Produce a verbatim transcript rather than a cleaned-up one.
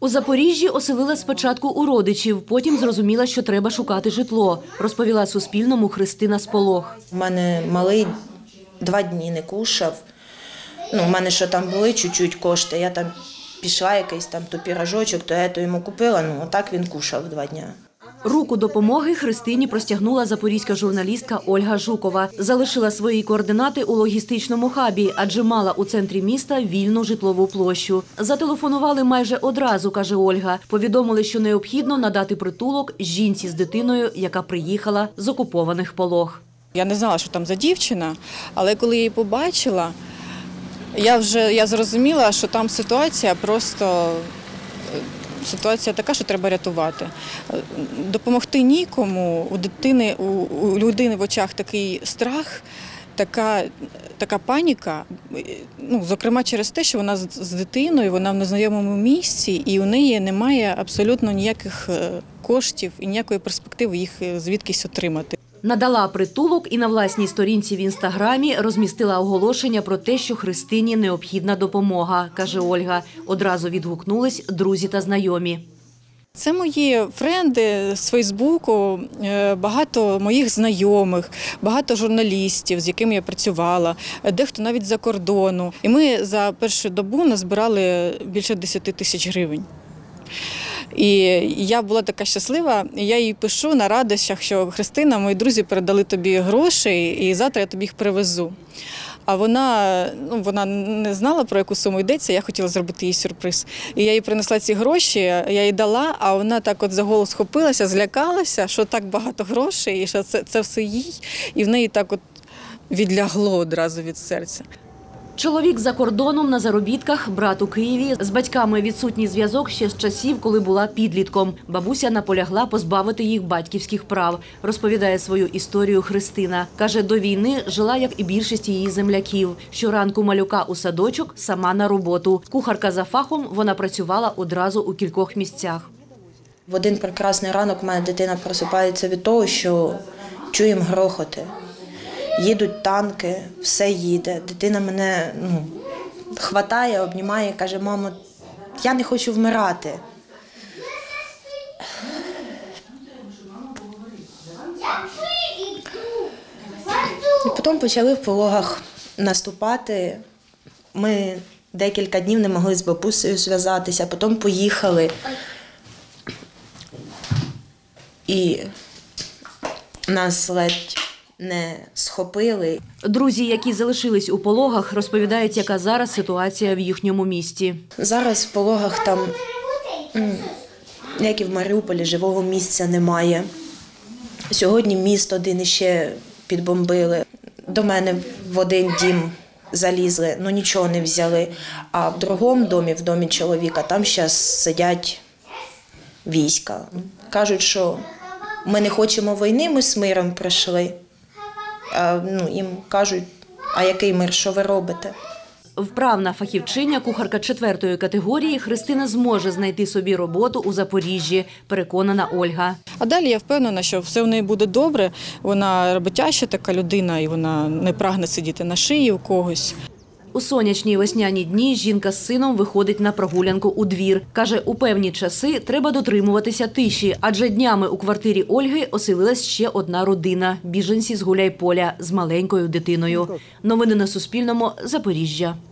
У Запоріжжі оселила спочатку у родичів, потім зрозуміла, що треба шукати житло, розповіла Суспільному Христина Сполох. У мене малий два дні не кушав. Ну, у мене що там були чуть-чуть кошти, я там пішла якийсь там то пірожочок, то я то йому купила, ну отак він кушав два дні. Руку допомоги Христині простягнула запорізька журналістка Ольга Жукова. Залишила свої координати у логістичному хабі, адже мала у центрі міста вільну житлову площу. Зателефонували майже одразу, каже Ольга. Повідомили, що необхідно надати притулок жінці з дитиною, яка приїхала з окупованих Полог. Я не знала, що там за дівчина, але коли її побачила, я вже я зрозуміла, що там ситуація просто ситуація така, що треба рятувати. Допомогти нікому, у дитини, у, у людини в очах такий страх, така, така паніка, ну, зокрема через те, що вона з, з дитиною, вона в незнайомому місці і у неї немає абсолютно ніяких коштів і ніякої перспективи їх звідкись отримати. Надала притулок і на власній сторінці в Інстаграмі розмістила оголошення про те, що Христині необхідна допомога, каже Ольга. Одразу відгукнулись друзі та знайомі. Це мої френди з Фейсбуку, багато моїх знайомих, багато журналістів, з якими я працювала, дехто навіть з-за кордону. І ми за першу добу назбирали більше десяти тисяч гривень. І я була така щаслива, я їй пишу на радощах, що Христина, мої друзі передали тобі гроші і завтра я тобі їх привезу. А вона, ну, вона не знала, про яку суму йдеться, я хотіла зробити їй сюрприз. І я їй принесла ці гроші, я їй дала, а вона так от за голову схопилася, злякалася, що так багато грошей, і що це, це все їй. І в неї так от відлягло одразу від серця. Чоловік за кордоном на заробітках, брат у Києві. З батьками відсутній зв'язок ще з часів, коли була підлітком. Бабуся наполягла позбавити їх батьківських прав. Розповідає свою історію Христина. Каже, до війни жила, як і більшість її земляків. Щоранку малюка у садочок, сама на роботу. Кухарка за фахом, вона працювала одразу у кількох місцях. В один прекрасний ранок у мене дитина просипається від того, що чуємо грохоти. Їдуть танки, все їде. Дитина мене ну, хватає, обнімає, каже, мамо, я не хочу вмирати. І потім почали в Пологах наступати. Ми декілька днів не могли з бабусею зв'язатися, потім поїхали. І нас ледь не схопили. Друзі, які залишились у Пологах, розповідають, яка зараз ситуація в їхньому місті. Зараз в Пологах там, як і в Маріуполі, живого місця немає. Сьогодні міст один іще підбомбили. До мене в один дім залізли, ну нічого не взяли. А в другому домі, в домі чоловіка, там зараз сидять війська. Кажуть, що ми не хочемо війни, ми з миром прийшли. А, ну, їм кажуть, а який мир, що ви робите? Вправна фахівчиня, кухарка четвертої категорії, Христина зможе знайти собі роботу у Запоріжжі, переконана Ольга. А далі я впевнена, що все в неї буде добре. Вона роботяща така людина і вона не прагне сидіти на шиї у когось. У сонячні весняні дні жінка з сином виходить на прогулянку у двір. Каже, у певні часи треба дотримуватися тиші, адже днями у квартирі Ольги оселилась ще одна родина – біженці з Гуляйполя з маленькою дитиною. Новини на Суспільному. Запоріжжя.